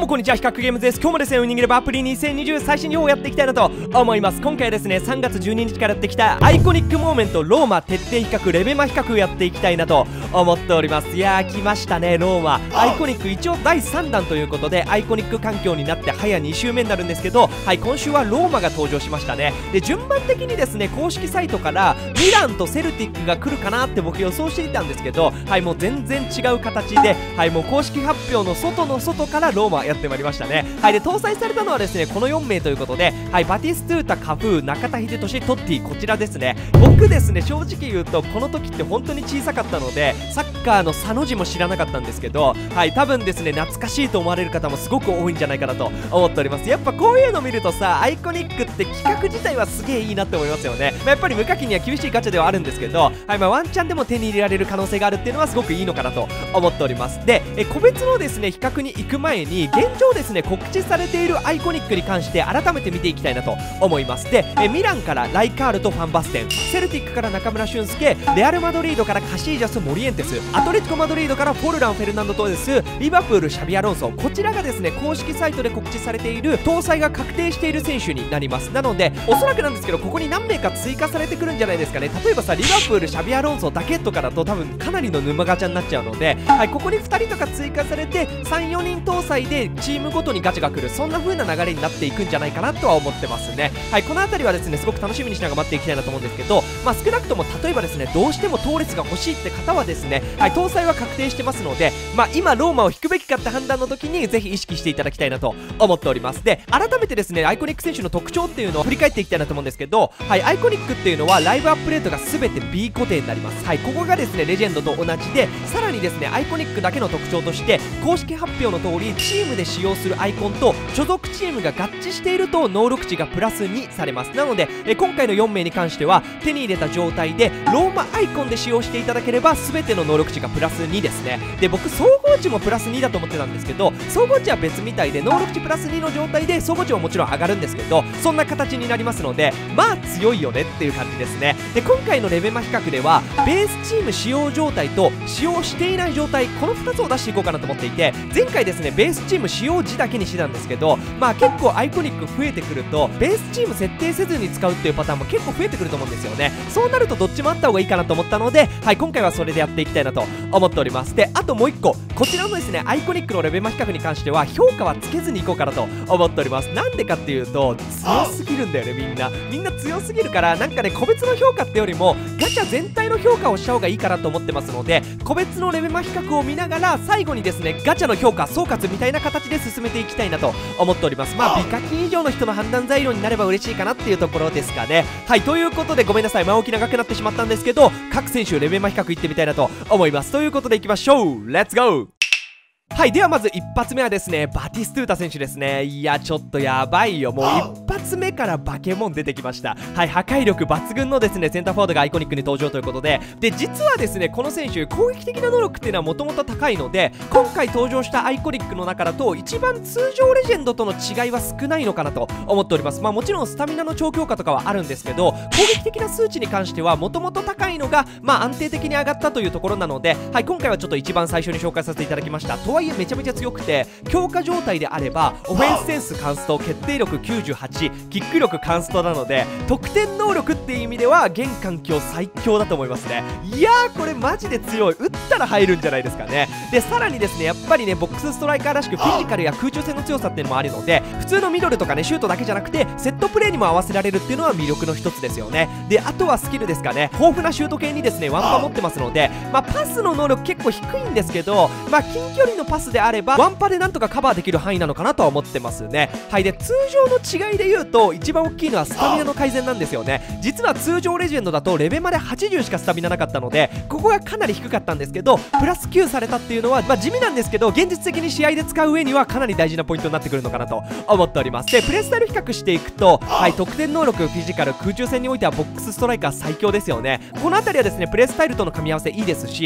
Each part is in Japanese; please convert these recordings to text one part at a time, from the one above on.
もこんにちは、比較ゲームズです。今日もですね、ウイニングレバーアプリ2020最新情報をやっていきたいなと思います。今回はですね、3月12日からやってきたアイコニックモーメントローマ徹底比較レベマ比較をやっていきたいなと思っております。いやー、来ましたね、ローマ。アイコニック一応第3弾ということで、アイコニック環境になって早2週目になるんですけど、はい、今週はローマが登場しましたね。で、順番的にですね、公式サイトからミランとセルティックが来るかなって僕予想していたんですけど、はい、もう全然違う形で、はい、もう公式発表の外の外からローマやってまいりましたね。はい、で搭載されたのはですねこの4名ということで、はい、バティストゥータ、カフー、中田英寿、トッティ、こちらですね。僕ですね、正直言うとこの時って本当に小さかったのでサッカーのサの字も知らなかったんですけど、はい、多分ですね懐かしいと思われる方もすごく多いんじゃないかなと思っております。やっぱこういうの見るとさ、アイコニックって企画自体はすげえいいなって思いますよね。やっぱり無課金には厳しいガチャではあるんですけど、はい、ワンチャンでも手に入れられる可能性があるっていうのはすごくいいのかなと思っております。で、個別のですね比較に行く前に現状ですね告知されているアイコニックに関して改めて見ていきたいなと思います。で、ミランからライカールとファンバステン、セルティックから中村俊輔、レアルマドリードからカシージャス、モリエンテス、アトレティコマドリードからフォルラン、フェルナンド・トーレス、リバプール、シャビアロンソ、こちらがですね公式サイトで告知されている搭載が確定している選手になります。なのでおそらくなんですけどここに何名か追加されてくるんじゃないですかね。例えばさ、リバプール、シャビアロンソだけとかだと多分かなりの沼ガチャになっちゃうので、はい、ここに2人とか追加されて 3,4 人搭載でチームごとにガチャが来る、そんな風な流れになっていくんじゃないかなとは思ってますね。はい、この辺りはですねすごく楽しみにしながら待っていきたいなと思うんですけど、少なくとも例えばですねどうしてもトーレスが欲しいって方はですね、はい、搭載は確定してますので、今ローマを引くべきかって判断の時にぜひ意識していただきたいなと思っております。で、改めてですねアイコニック選手の特徴っていうのを振り返っていきたいなと思うんですけど、はい、アイコニックっていうのはライブアップデートが全て B 固定になります。はい、ここがですねレジェンドと同じで、さらにですねアイコニックだけの特徴として公式発表の通りチームで使用するアイコンと所属チームが合致していると能力値がプラス2されます。なので今回の4名に関しては手に入れた状態でローマアイコンで使用していただければ全ての能力値がプラス2ですね。で、僕総合値もプラス2だと思ってたんですけど、総合値は別みたいで能力値プラス2の状態で総合値ももちろん上がるんですけど、そんな形になりますので強いよねっていう感じですね。で、今回のレベマ比較ではベースチーム使用状態と使用していない状態、この2つを出していこうかなと思っていて、前回ですねベースチーム使用時だけにしてたんですけど、結構アイコニック増えてくるとベースチーム設定せずに使うっていうパターンも結構増えてくると思うんですよね。そうなるとどっちもあった方がいいかなと思ったので、はい、今回はそれでやっていきたいなと思っております。で、あともう1個、こちらのですねアイコニックのレベマ比較に関しては評価はつけずにいこうかなと思っております。なんでかっていうと強すぎるんだよね。みんな強すぎるから、なんかね個別の評価ってよりもガチャ全体の評価をした方がいいかなと思ってますので、個別のレベマ比較を見ながら最後にですねガチャの評価総括みたいな形で進めていきたいなと思っております。美課金以上の人の判断材料になれば嬉しいかなっていうところですかね。はい、ということでごめんなさい、前置き長くなってしまったんですけど、各選手レベマ比較いってみたいなと思います。ということでいきましょう、レッツゴー。はい、ではまず一発目はですねバティストゥータ選手ですね。いやちょっとやばいよ、もう一発目からバケモン出てきました。はい、破壊力抜群のですねセンターフォワードがアイコニックに登場ということで、実はですねこの選手攻撃的な能力っていうのはもともと高いので、今回登場したアイコニックの中だと一番通常レジェンドとの違いは少ないのかなと思っております。もちろんスタミナの超強化とかはあるんですけど、攻撃的な数値に関してはもともと高いのが安定的に上がったというところなので、はい、今回はちょっと一番最初に紹介させていただきました。とはいえめちゃめちゃ強くて、強化状態であればオフェンスセンスカンスト、決定力98、キック力カンストなので得点能力っていう意味では現環境最強だと思いますね。いやーこれマジで強い、打ったら入るんじゃないですかね。で、さらにですねやっぱりねボックスストライカーらしくフィジカルや空中戦の強さっていうのもあるので、普通のミドルとかねシュートだけじゃなくてセットプレーにも合わせられるっていうのは魅力の一つですよね。で、あとはスキルですかね、豊富なシュート系にですねワンパ持ってますので、パスの能力結構低いんですけど、近距離のパスであればワンパでなんとかカバーできる範囲なのかなとは思ってますね。はい、で通常の違いで言うと一番大きいのはスタミナの改善なんですよね。実は通常レジェンドだとレベマで80しかスタミナなかったので、ここがかなり低かったんですけどプラス9されたっていうのは、地味なんですけど現実的に試合で使う上にはかなり大事なポイントになってくるのかなと思っております。で、プレースタイル比較していくと、はい、得点能力、フィジカル、空中戦においてはボックスストライカー最強ですよね。この辺りはですねプレースタイルとの組み合わせいいですし、トップ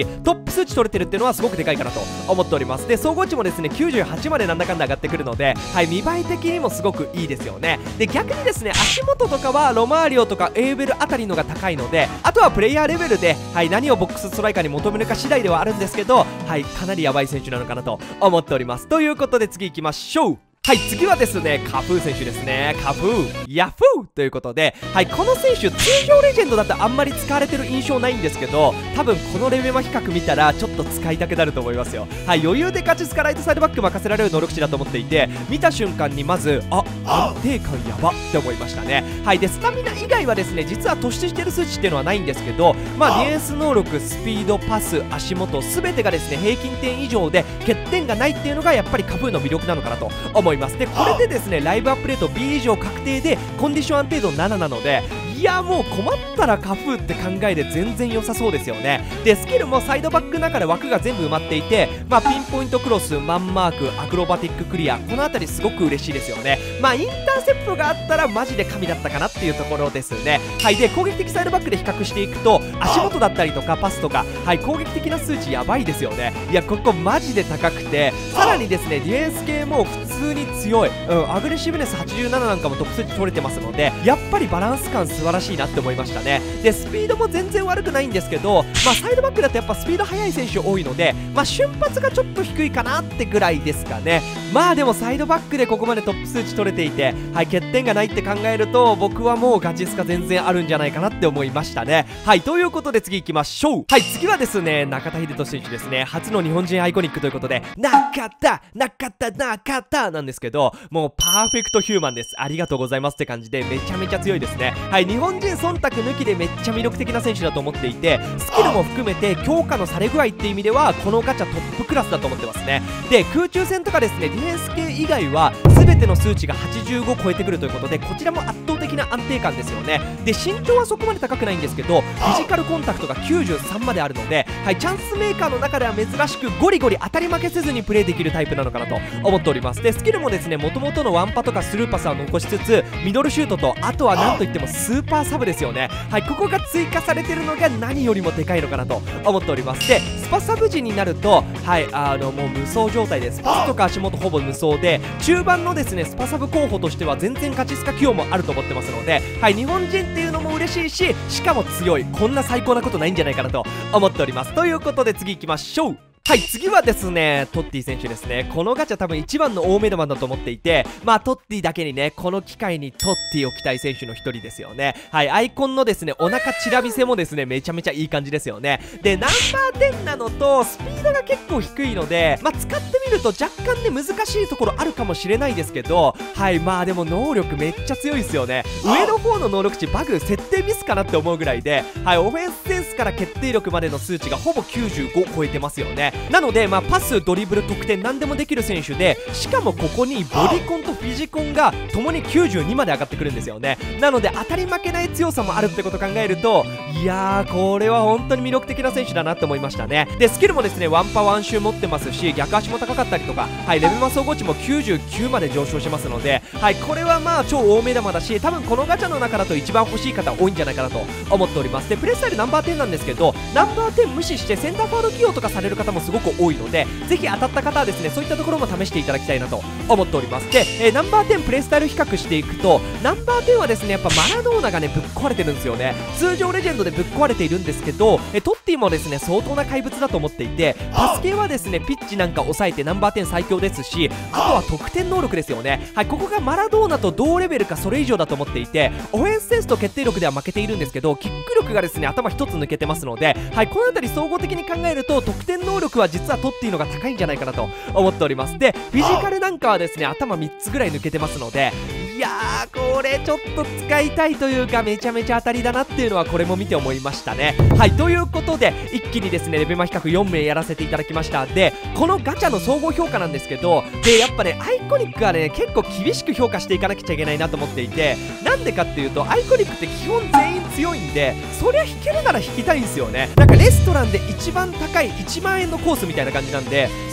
プ数値取れてるっていうのはすごくでかいかなと思っております。で総合値もですね98までなんだかんだ上がってくるので、はい、見栄え的にもすごくいいですよね。で逆にですね足元とかはロマーリオとかエーベルあたりのが高いので、あとはプレイヤーレベルで、はい、何をボックスストライカーに求めるか次第ではあるんですけど、はい、かなりやばい選手なのかなと思っております。ということで次行きましょう。はい、次はですねカフー選手ですね。カフーヤフーということで、はい、この選手通常レジェンドだとあんまり使われてる印象ないんですけど、多分このレベマ比較見たらちょっと使いたくなると思いますよ。はい、余裕でガチスカライトサイドバック任せられる能力値だと思っていて、見た瞬間にまず安定感やばって思いましたね。はい、でスタミナ以外はですね実は突出してる数値っていうのはないんですけど、まあディフェンス能力、スピード、パス、足元全てがですね平均点以上で欠点がないっていうのがやっぱりカフーの魅力なのかなと思います。でこれでですねライブアップレート B 以上確定でコンディション安定度7なので、いやもう困ったらカフーって考えで全然良さそうですよね。でスキルもサイドバックの中で枠が全部埋まっていて、まあ、ピンポイントクロス、マンマーク、アクロバティッククリア、この辺りすごく嬉しいですよね。まあインターセプトがあったらマジで神だったかなっていうところですね。はい、で攻撃的サイドバックで比較していくと足元だったりとかパスとか、はい、攻撃的な数値やばいですよね。いやここマジで高くて、さらにですねディフェンス系も普通に強い、アグレッシブネス87なんかもトップ数値取れてますので、やっぱりバランス感素晴らしいなって思いましたね。でスピードも全然悪くないんですけど、まあサイドバックだとやっぱスピード速い選手多いので、まあ瞬発がちょっと低いかなってぐらいですかね。まあでもサイドバックでここまでトップ数値取れていて、はい、欠点がないって考えると僕はもうガチスカ全然あるんじゃないかなって思いましたね。はい、ということで次行きましょう。はい、次はですね中田英寿選手ですね。初の日本人アイコニックということで中田なんですけど、もうパーフェクトヒューマンです。ありがとうございますって感じでめちゃめちゃ強いですね。はい、日本人忖度抜きでめっちゃ魅力的な選手だと思っていて、スキルも含めて強化のされ具合っていう意味ではこのガチャトップクラスだと思ってますね。で空中戦とかですねディフェンス系以外は全ての数値が85超えてくるということで、こちらも圧倒的な安定感ですよね。で身長はそこまで高くないんですけど、フィジカルコンタクトが93まであるので、はい、チャンスメーカーの中では珍しくゴリゴリ当たり負けせずにプレーできるタイプなのかなと思っております。でスキルもですね元々のワンパとかスルーパスは残しつつ、ミドルシュートとあとはなんといってもスーパーサブですよね。はい、ここが追加されてるのが何よりもでかいのかなと思っております。でスパサブ時になると、はい、もう無双状態でスパスとか足元ほぼ無双で、中盤のですねスパサブ候補としては全然ガチスカ起用もあると思ってますので、はい、日本人っていうのも嬉しいし、しかも強い、こんな最高なことないんじゃないかなと思っております。ということで次行きましょう。はい、次はですねトッティ選手ですね。このガチャ多分一番の大目玉だと思っていて、まあトッティだけにねこの機会にトッティを期待選手の一人ですよね。はい、アイコンのですねお腹チラ見せもですねめちゃめちゃいい感じですよね。でナンバー10なのとスピードが結構低いので、まあ使ってみると若干ね難しいところあるかもしれないですけど、はい、まあでも能力めっちゃ強いですよね。上の方の能力値バグ設定ミスかなって思うぐらいで、はい、オフェンスセンスから決定力までの数値がほぼ95超えてますよね。なのでまあパス、ドリブル、得点何でもできる選手で、しかもここにボディコンとフィジコンが共に92まで上がってくるんですよね。なので当たり負けない強さもあるってことを考えると、いやーこれは本当に魅力的な選手だなって思いましたね。でスキルもですねワンパワンシュー持ってますし、逆足も高かったりとか、はい、レベマ総合値も99まで上昇しますので、はい、これはまあ超大目玉だし、多分このガチャの中だと一番欲しい方多いんじゃないかなと思っております。でプレースタイルナンバー10なんですけど、ナンバー10無視してセンターファウル起用とかされる方もすごく多いので、ぜひ当たった方はですねそういったところも試していただきたいなと思っております。で、ナンバー10プレイスタイル比較していくと、ナンバー10はですねやっぱマラドーナがねぶっ壊れてるんですよね。通常レジェンドでぶっ壊れているんですけど、トッティもですね相当な怪物だと思っていて、パス系はですねピッチなんか抑えてナンバー10最強ですし、あとは得点能力ですよね。はい、ここがマラドーナと同レベルかそれ以上だと思っていて、オフェンスセンスと決定力では負けているんですけど、キック力がですね頭一つ抜けてますので、はい、この辺り総合的に考えると得点能力は実はトッティのが高いんじゃないかなと思っております。でフィジカルなんかはですね頭3つぐらい抜けてますので、いやーこれちょっと使いたいというかめちゃめちゃ当たりだなっていうのはこれも見て思いましたね。はい、ということで一気にですねレベマ比較4名やらせていただきました。でこのガチャの総合評価なんですけど、でやっぱねアイコニックはね結構厳しく評価していかなきゃいけないなと思っていて、なんでかっていうとアイコニックって基本全員強いんで、そりゃ引けるなら引きたいんですよね。なんかレストランで一番高い1万円のコースみたいな感じなんで、そ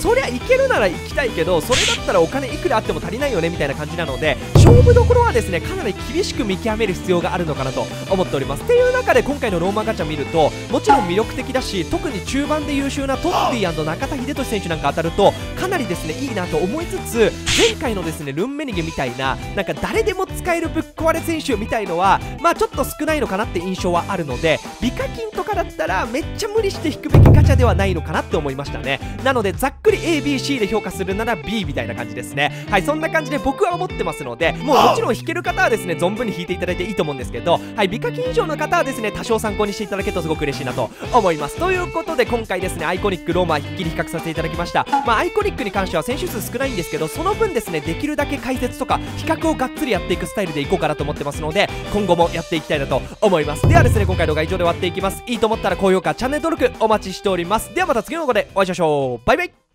そりゃいけるなら行きたいけど、それだったらお金いくらあっても足りないよねみたいな感じなので、勝負どころはですねかなり厳しく見極める必要があるのかなと思っております。っていう中で今回のローマガチャ見ると、もちろん魅力的だし、特に中盤で優秀なトッティ&中田英寿選手なんか当たるとかなりですねいいなと思いつつ、前回のですねルンメニゲみたいななんか誰でも使えるぶっ壊れ選手みたいのはまあちょっと少ないのかなって印象はあるので、美課金とかだったらめっちゃ無理して引くべきガチャではないのかなって思いましたね。なのでざっくり ABC で評価するなら B みたいな感じですね。はい、そんな感じで僕は思ってますので、もちろん引ける方はですね存分に引いていただいていいと思うんですけど、はい、美課金以上の方はですね多少参考にしていただけるとすごく嬉しいなと思います。ということで今回ですねアイコニックローマひっきり比較させていただきました。アイコニックに関しては選手数少ないんですけど、その分ですねできるだけ解説とか比較をがっつりやっていくスタイルでいこうかなと思ってますので、今後もやっていきたいなと思います。ではですね今回の動画は以上で終わっていきます。いいと思ったら高評価チャンネル登録お待ちしております。ではまた次の動画でお会いしましょう。バイバイ。